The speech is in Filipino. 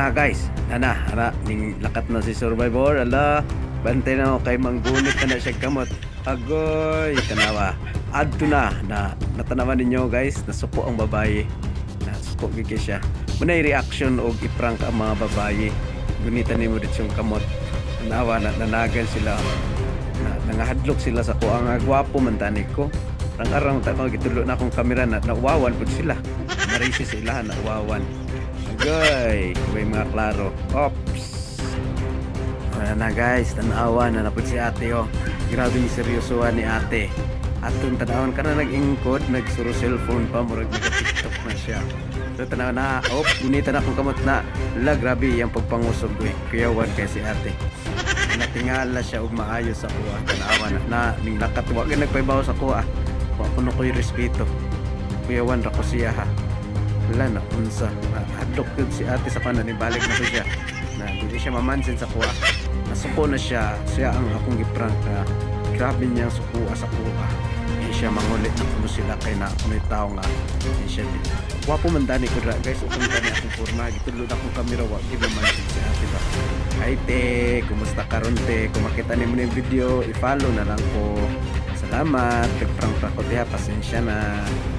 Tara guys, ana ning lakat na si Survivor. Ala, bantay na ako kay manggunit na siya kamot. Agoy, tanawa. Adto na natanawan ninyo guys, nasuko ang babae. Nasuko gigi siya. Muna reaction og iprank ang mga babae. Gunitan nimo dito yung kamot. Tanawa na nanagan sila. Nangahadlok sila sa ko ang gwapo man tani ko. Arang ta ko gitulo na akong kamera na nawawan pud sila. Marisi sila nawawan. Agoy, may mga klaro. Ops. Na guys, tanawa na napud si ate oh. Grabe ni seryosohan ni ate. Atong tanawon ka na nag-ingkod, nagsuro cellphone pa, murag nag-tiktok na siya. So tanawa na, gunitan akong kamot na. La, grabe yung pagpangusog ko eh. Kuyawan kay si ate. Natingala siya og maayos sa kuha. Tanawa na ning nakatuwa ka nagpaibaw sa kuha. Puno ko yung respeto. Kuyawan ra ko siya ha. Wala na unsa. Hadlok yun si ate sa kanan, ibalik na ko siya. Na hindi siya mamansin sa kuha. Nasuko na siya. Siya ang akong giprank na grabe niyang sukuha sa kuha. Hindi siya mangulit na kuno sila kay na kuno'y tao nga. Hindi siya wapo man dani ko ra guys. Kung dani akong forma, gitulod akong kamera, wag di ba mansin si ate ba. Hi te, kumusta karon te? Kung makita niyo yung video, i-follow na lang ko. Salamat. Nagprank ako diha, pasensya na.